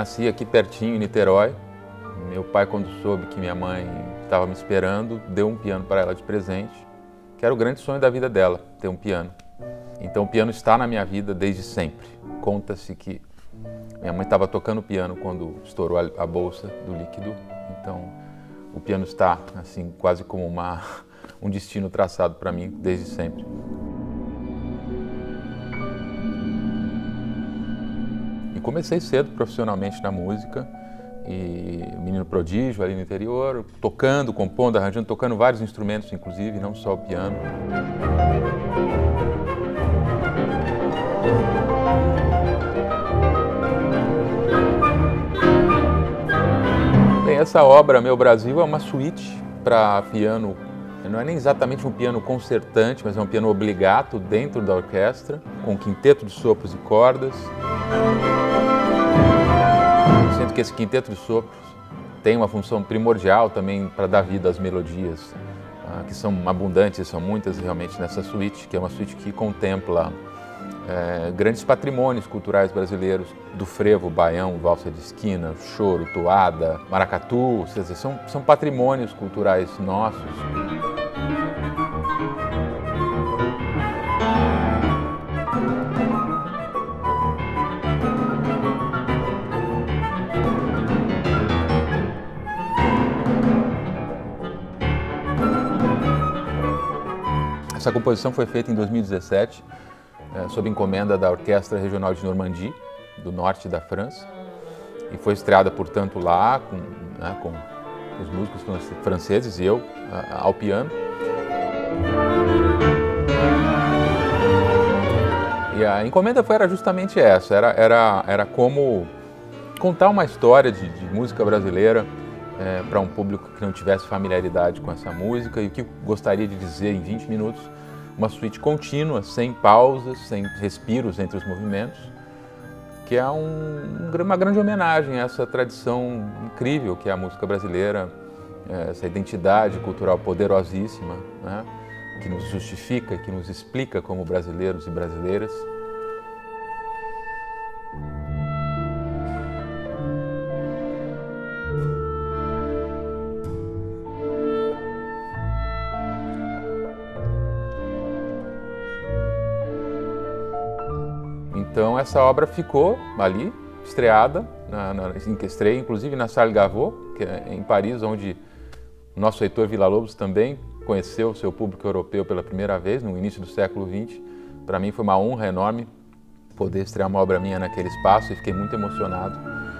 nasci aqui pertinho, em Niterói. Meu pai, quando soube que minha mãe estava me esperando, deu um piano para ela de presente, que era o grande sonho da vida dela, ter um piano. Então o piano está na minha vida desde sempre. Conta-se que minha mãe estava tocando piano quando estourou a bolsa do líquido. Então o piano está assim quase como um destino traçado para mim desde sempre. E comecei cedo profissionalmente na música, e menino prodígio ali no interior, tocando, compondo, arranjando, tocando vários instrumentos, inclusive, não só o piano. Bem, essa obra, Meu Brasil, é uma suíte para piano. Não é nem exatamente um piano concertante, mas é um piano obligato dentro da orquestra, com um quinteto de sopros e cordas. Sinto que esse quinteto de sopros tem uma função primordial também para dar vida às melodias, que são abundantes, são muitas realmente nessa suíte, que é uma suíte que contempla grandes patrimônios culturais brasileiros, do frevo, baião, valsa de esquina, choro, toada, maracatu, ou seja, são patrimônios culturais nossos. Essa composição foi feita em 2017, sob encomenda da Orquestra Regional de Normandie, do norte da França, e foi estreada, portanto, lá com os músicos franceses e eu ao piano. E a encomenda era justamente essa, era como contar uma história de música brasileira para um público que não tivesse familiaridade com essa música, e o que eu gostaria de dizer em 20 minutos, uma suíte contínua, sem pausas, sem respiros entre os movimentos, que é uma grande homenagem a essa tradição incrível que é a música brasileira, essa identidade cultural poderosíssima, né, que nos justifica, que nos explica como brasileiros e brasileiras. Então essa obra ficou ali, estreada, estreia inclusive na Charles Gaveau, que é em Paris, onde o nosso Heitor Villa-Lobos também conheceu o seu público europeu pela primeira vez, no início do século XX. Para mim foi uma honra enorme poder estrear uma obra minha naquele espaço, e fiquei muito emocionado.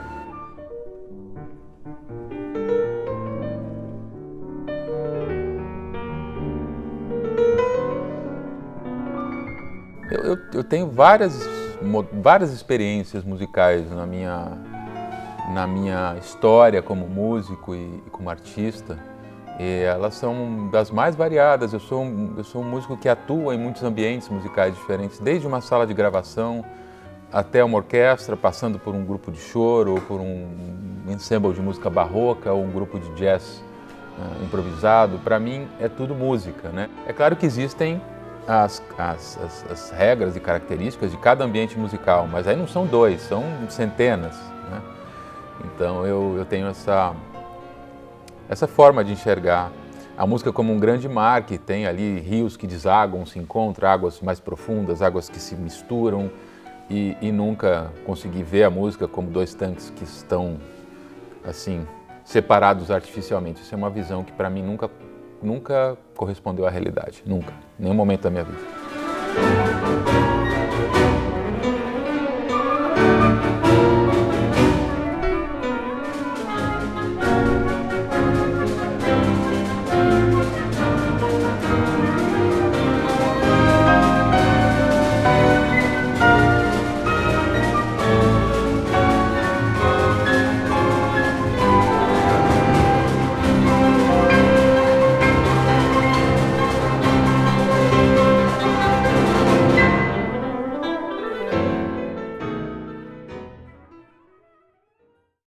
Eu tenho várias experiências musicais na minha história como músico e como artista, e elas são das mais variadas. Eu sou um músico que atua em muitos ambientes musicais diferentes, desde uma sala de gravação até uma orquestra, passando por um grupo de choro, ou por um ensemble de música barroca, ou um grupo de jazz improvisado. Para mim é tudo música, né? É claro que existem as regras e características de cada ambiente musical, mas aí não são dois, são centenas, né? Então eu tenho essa forma de enxergar a música como um grande mar, que tem ali rios que desaguam, se encontram, águas mais profundas, águas que se misturam, e nunca consegui ver a música como dois tanques que estão assim separados artificialmente. Isso é uma visão que para mim nunca correspondeu à realidade, nunca, em nenhum momento da minha vida.